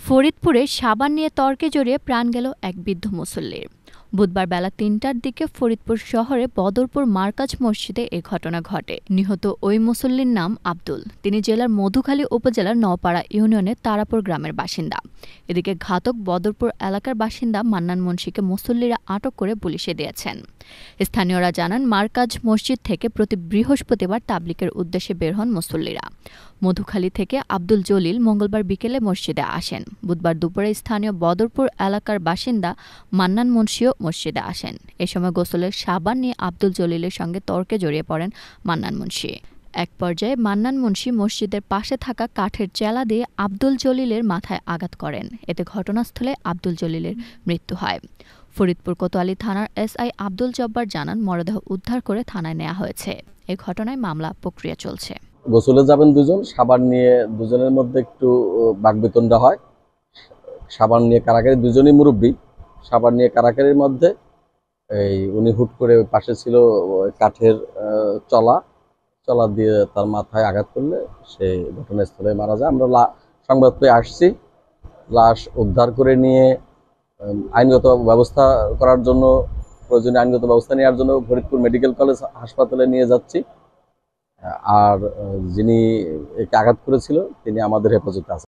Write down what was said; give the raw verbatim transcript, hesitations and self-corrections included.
ফরিদপুরে সাবান নিয়ে তর্কে জড়িয়ে প্রাণ গেল এক বৃদ্ধ মুসল্লির। বুধবার বেলা তিনটার দিকে ফরিদপুর শহরে বদরপুর মার্কাজ মসজিদে এ ঘটনা ঘটে। নিহত ওই মুসল্লির নাম আব্দুল। তিনি জেলার মধুখালী উপজেলার নওপাড়া ইউনিয়নের তারাপুর গ্রামের বাসিন্দা। এদিকে ঘাতক বদরপুর এলাকার বাসিন্দা মান্নান মুন্সিকে মুসল্লিরা আটক করে পুলিশে দিয়েছেন। স্থানীয়রা জানান, মার্কাজ মসজিদ থেকে প্রতি বৃহস্পতিবার তাবলিগের উদ্দেশ্যে বের হন মুসল্লিরা। মধুখালী থেকে আব্দুল জলিল মঙ্গলবার বিকেলে মসজিদে আসেন। বুধবার দুপুরে স্থানীয় বদরপুর এলাকার বাসিন্দা মান্নান মুন্সিও মসজিদে আসেন। এ সময় গোসলের সাবান নিয়ে আব্দুল জলিলের সঙ্গে তর্কে জড়িয়ে পড়েন মান্নান মুন্সি। এক পর্যায়ে মান্নান মুন্সি মসজিদের পাশে থাকা কাঠের চেলা দিয়ে আব্দুল জলিলের মাথায় আঘাত করেন। এতে ঘটনাস্থলে আব্দুল জলিলের মৃত্যু হয়। ফরিদপুর কোতোয়ালি থানার এসআই আব্দুল জব্বার জানান, মরদেহ উদ্ধার করে থানায় নেওয়া হয়েছে। এ ঘটনায় মামলা প্রক্রিয়া চলছে। গোসলে যাবেন দুজন, সাবান নিয়ে দুজনের মধ্যে একটু বাকবিতণ্ডা হয়। সাবান নিয়ে কারাকারি, দুজনই মুরব্বী। সাবান নিয়ে কারাকারির মধ্যে এই উনি হুট করে পাশে ছিল কাঠের চলা চলা দিয়ে তার মাথায় আঘাত করলে সে ঘটনাস্থলে মারা যায়। আমরা সংবাদ পেয়ে আসছি, লাশ উদ্ধার করে নিয়ে আইনগত ব্যবস্থা করার জন্য প্রয়োজনীয় আইনগত ব্যবস্থা নেওয়ার জন্য ফরিদপুর মেডিকেল কলেজ হাসপাতালে নিয়ে যাচ্ছি। আর যিনি একে আঘাত করেছিল তিনি আমাদের হেফাজতে আছেন।